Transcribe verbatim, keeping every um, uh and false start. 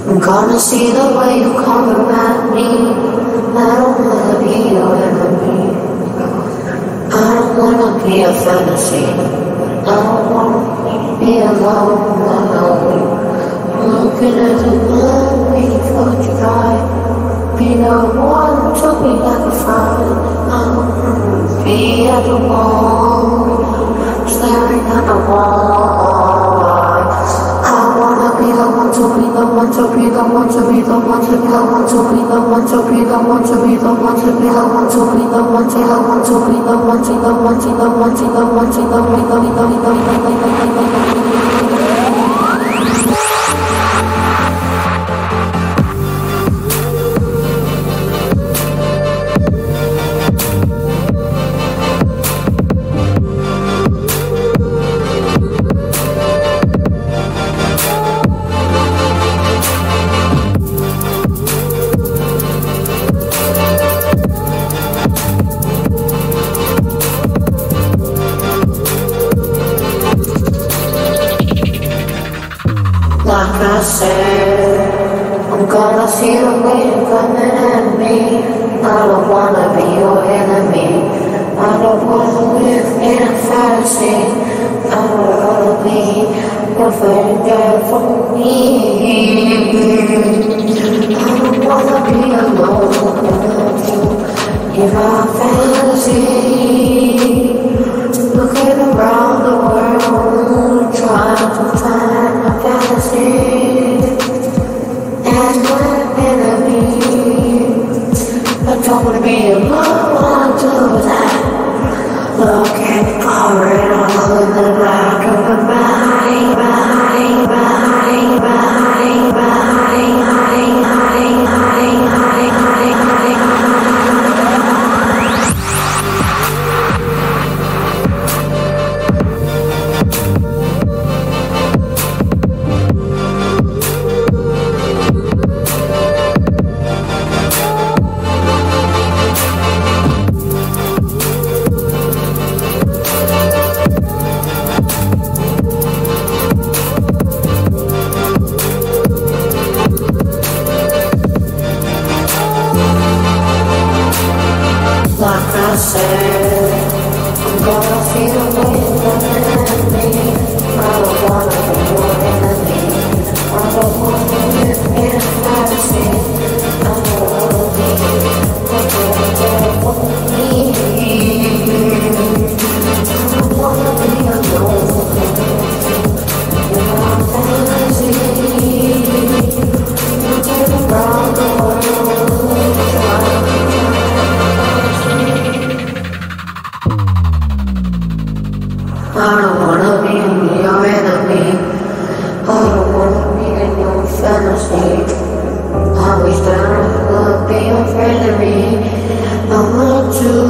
I'm gonna see the way you come around me. I don't wanna be your enemy. I don't wanna be a fantasy. I don't wanna be alone, alone. Looking at the moon, waiting for you to dry. Be the one to be like a friend. I don't wanna be at the wall, staring at the wall. I wanna be the one to be the one to be the one to be the one to be the one to be the one to be the one to be the one to be the one to be the one to the one to be the one to the one to the one to the one to the one to the Like I said, I'm gonna see the way you're coming at me. I don't wanna be your enemy. I don't wanna live in a fantasy. I don't wanna be your friend for me. I don't wanna be alone in my fantasy. Looking around the world, trying to find my fantasy. And my enemy, I don't wanna be alone to that. Looking for it all in the back of my mind, mind, mind, mind, mind, mind, mind, mind, mind, mind. Like I said, I'm gonna see the way you're coming at me. I don't wanna be your enemy. I don't wanna live in a fantasy. I don't wanna be the girl for me. I don't wanna be alone in my fantasy. Looking around the world, trying to I don't wanna be your enemy. I don't wanna be in your fantasy. I wish that I could be your friend to me. I want to